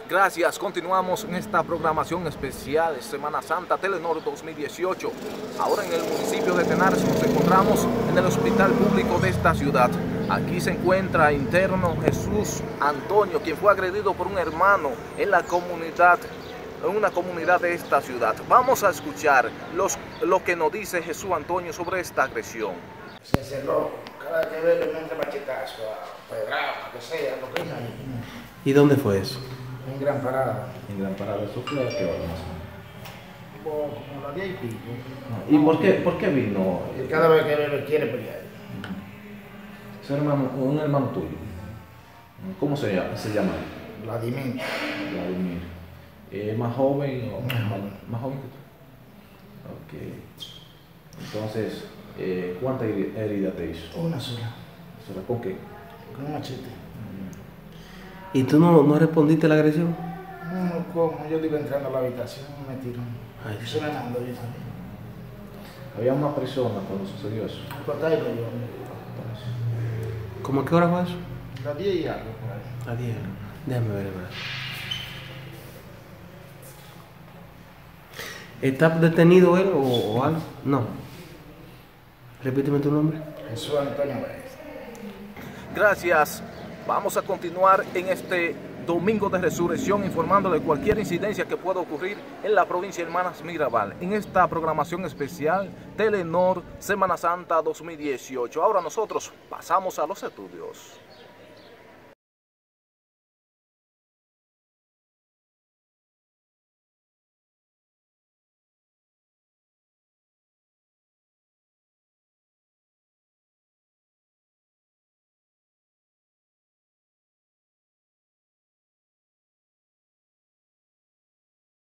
Gracias, continuamos en esta programación especial de Semana Santa Telenor 2018. Ahora en el municipio de Tenares nos encontramos en el hospital público de esta ciudad. Aquí se encuentra interno Jesús Antonio, quien fue agredido por un hermano en la comunidad, en una comunidad de esta ciudad. Vamos a escuchar lo que nos dice Jesús Antonio sobre esta agresión. Se cerró, cada vez que ve le mete machetazo, a pedrada, que sea, lo que sea. ¿Y dónde fue eso? En Gran Parada. En Gran Parada, ¿eso fue a qué hora más o menos? Como las 10 y pico. ¿Y por qué vino? Y cada vez que ve quiere pelear. Es un hermano tuyo. ¿Cómo se llama? Vladimir. Vladimir. ¿Es más joven o más joven que tú? Ok. Entonces, ¿cuántas heridas te hizo? Una sola. ¿Sola con qué? Con un machete. ¿Y tú no respondiste a la agresión? No, ¿cómo? Yo iba entrando a la habitación y me tiró. Ay, Eso me mandó yo también. ¿Había más personas cuando sucedió eso? Cortadito yo. ¿Cómo a qué hora fue eso? Las 10 y algo por ahí. A 10. Déjame ver, ¿verdad? ¿Está detenido él o algo? No. Repíteme tu nombre. Jesús Antonio Vélez. Gracias. Vamos a continuar en este domingo de resurrección informando de cualquier incidencia que pueda ocurrir en la provincia de Hermanas Mirabal en esta programación especial Telenor Semana Santa 2018. Ahora nosotros pasamos a los estudios.